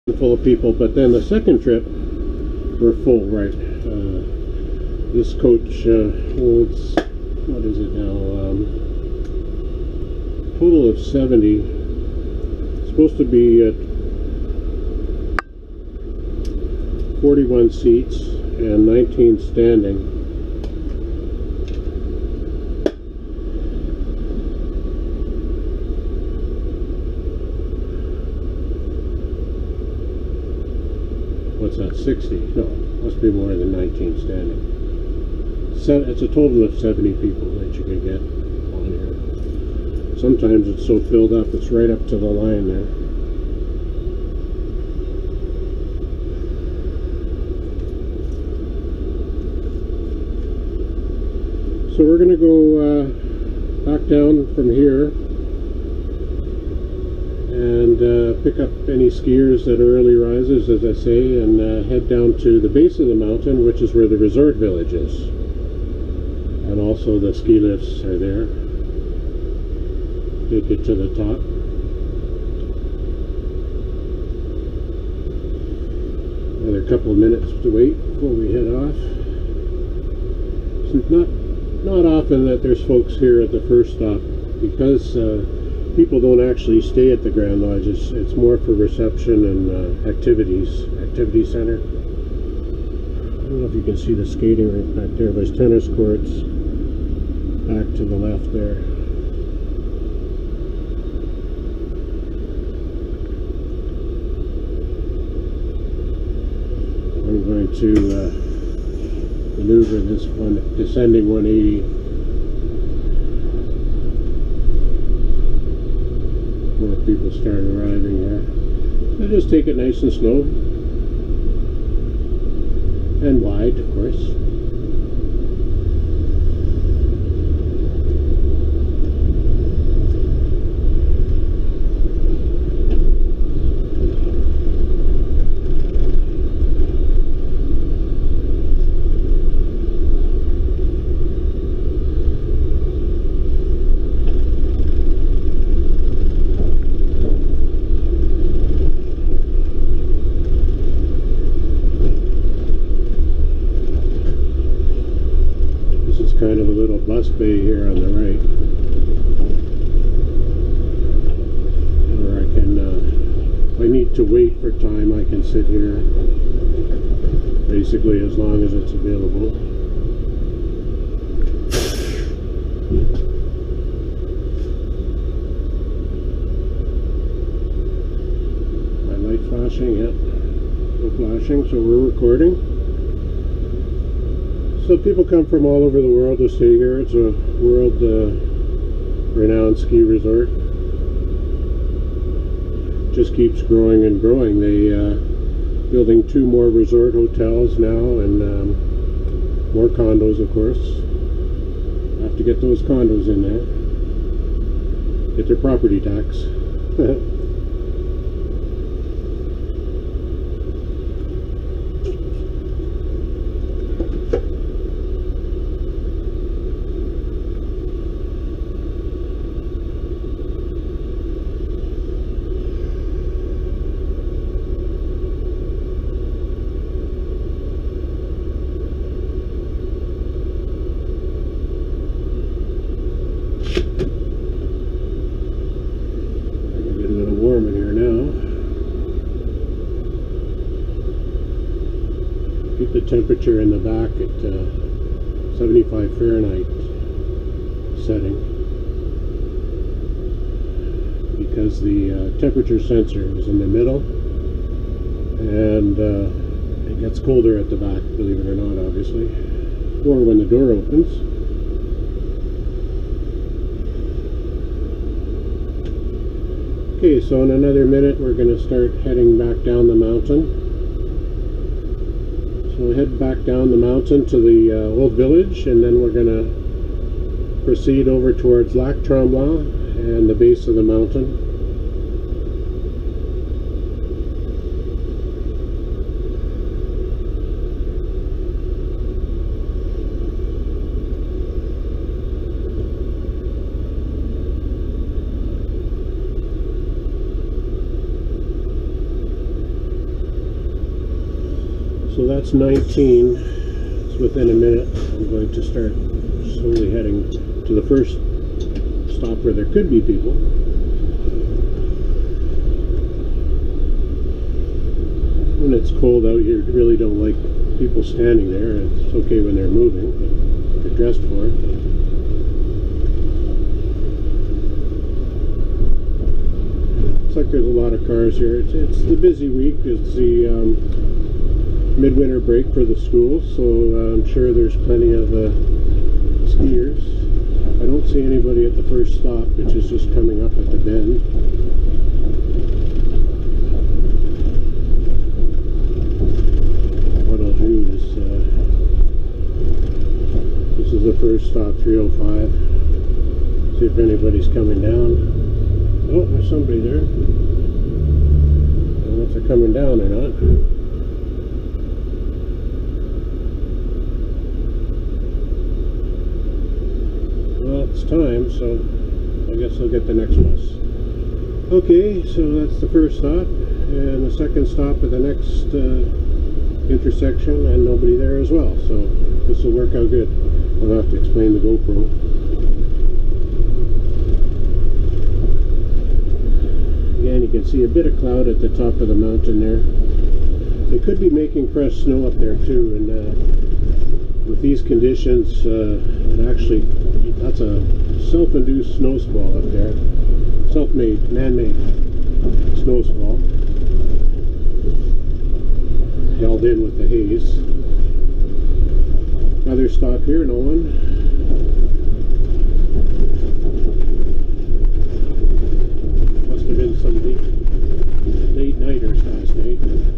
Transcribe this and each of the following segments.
full of people, but then the second trip we're full, right? This coach holds, what is it now? Total of 70. It's supposed to be at 41 seats and 19 standing. What's that, 60? No, must be more than 19 standing. So it's a total of 70 people that you can get on here. Sometimes it's so filled up, it's right up to the line there. So we're going to go back down from here and pick up any skiers that are early risers, as I say, and head down to the base of the mountain, which is where the resort village is. And also the ski lifts are there. Take it to the top. Another couple of minutes to wait before we head off. It's not often that there's folks here at the first stop, because people don't actually stay at the Grand Lodge. It's more for reception and activity center. I don't know if you can see the skating rink back there. There's tennis courts back to the left there. I'm going to maneuver this one, descending 180. More people start arriving here. So just take it nice and slow. And wide, of course. Kind of a little bus bay here on the right, or I can, if I need to wait for time, I can sit here, basically as long as it's available. My light flashing? Yep, no flashing, so we're recording. So people come from all over the world to stay here. It's a world renowned ski resort. Just keeps growing and growing. They building 2 more resort hotels now, and more condos, of course. Have to get those condos in there. Get their property tax. Keep the temperature in the back at 75 Fahrenheit setting, because the temperature sensor is in the middle, and it gets colder at the back, believe it or not, obviously, or when the door opens. Okay, so in another minute we're going to start heading back down the mountain. So we'll head back down the mountain to the old village, and then we're going to proceed over towards Lac Tremblant and the base of the mountain. So that's 19. It's within a minute. I'm going to start slowly heading to the first stop where there could be people. When it's cold out, you really don't like people standing there. It's okay when they're moving, but they're dressed for it. Looks like there's a lot of cars here. It's the busy week. It's the midwinter break for the schools, so I'm sure there's plenty of skiers. I don't see anybody at the first stop, which is just coming up at the bend. What I'll do is, this is the first stop, 305. See if anybody's coming down. Oh, there's somebody there. I don't know if they're coming down or not. Well, it's time, so I guess I'll get the next bus. Okay, so that's the first stop, and the second stop at the next intersection, and nobody there as well, so this will work out good. I'll have to explain the GoPro. Again, you can see a bit of cloud at the top of the mountain there. They could be making fresh snow up there too, and with these conditions, actually, that's a self-induced snow squall up there. Self-made, man-made snow squall. Held in with the haze. Another stop here, no one. Must have been some late nighters last night.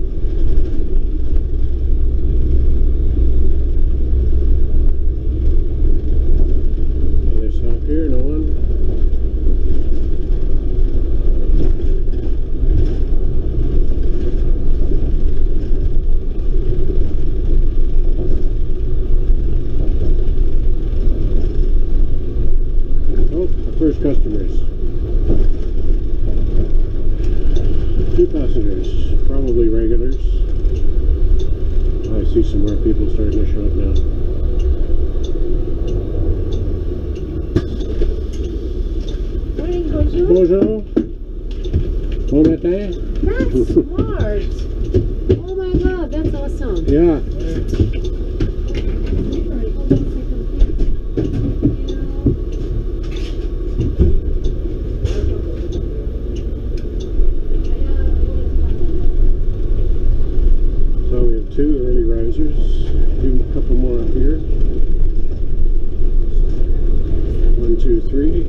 Another stop here, no one. First customers. 2 passengers, probably regulars. Oh, I see some more people starting to show up now. Morning, bonjour. Bonjour. Bon matin. That's smart. Oh my god, that's awesome. Yeah. Two early risers. Do a couple more up here. 1, 2, 3.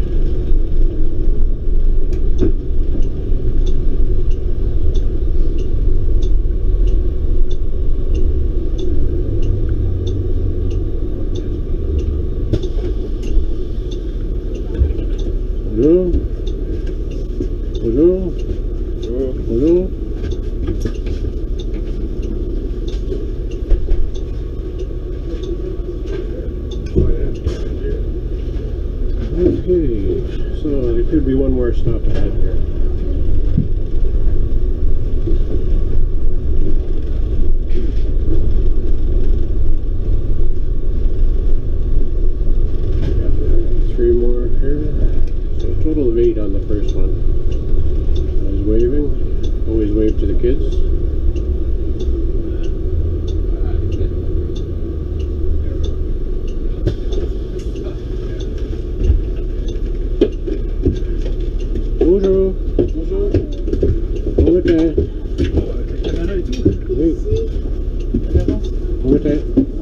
Bonjour. Bonjour. Bonjour. Bonjour. Okay, so there could be one more stop ahead here. Three more here. So a total of 8 on the first one. I was waving. Always wave to the kids. Bonjour. Bonjour. Bon matin. Avec la caméra et tout. Oui. Bon matin.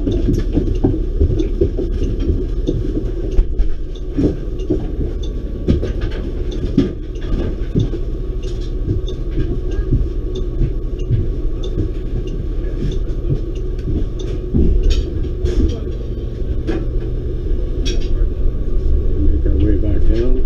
Make our way back down.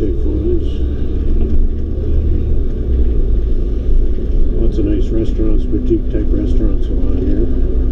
take photos. Lots of nice restaurants, boutique type restaurants along here.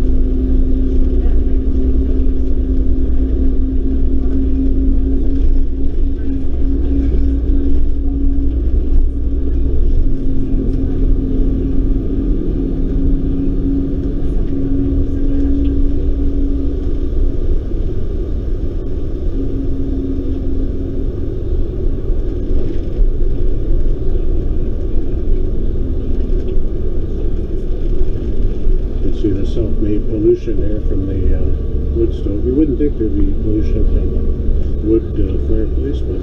See the self-made pollution there from the wood stove. You wouldn't think there'd be pollution from a wood fireplace, but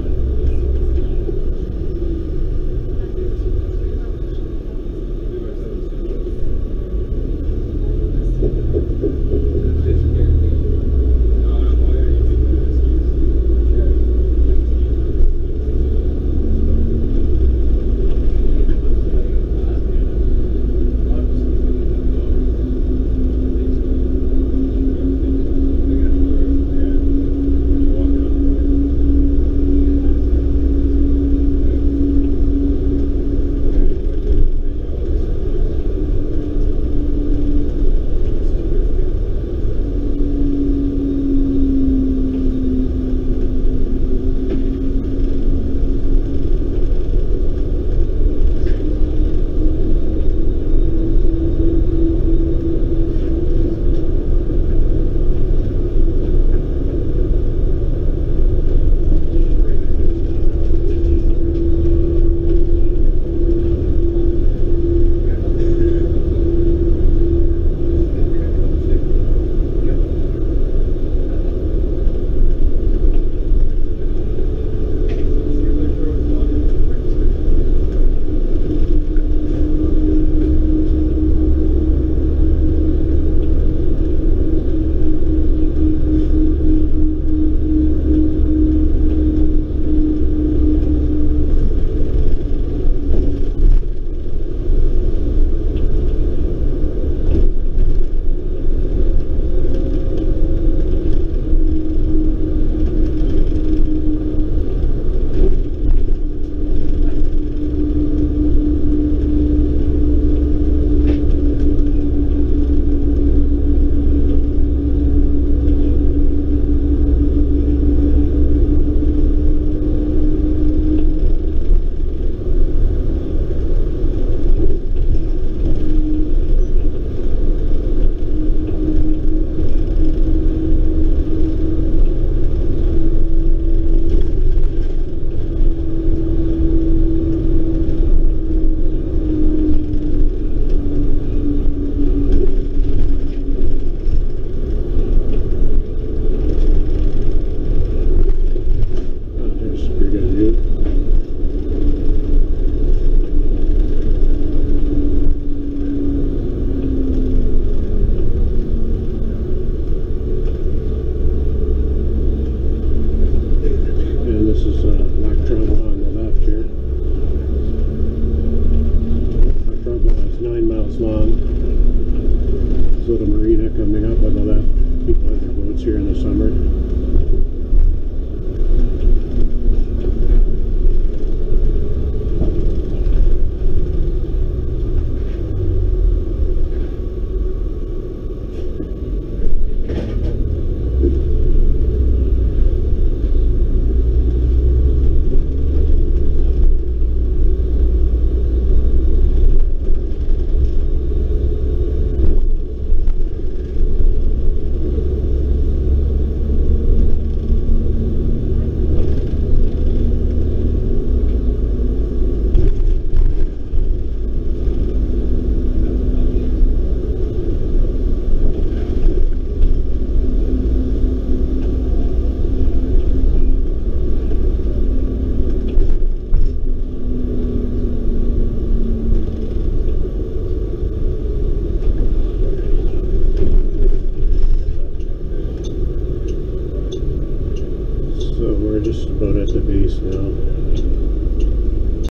we're just about at the base now.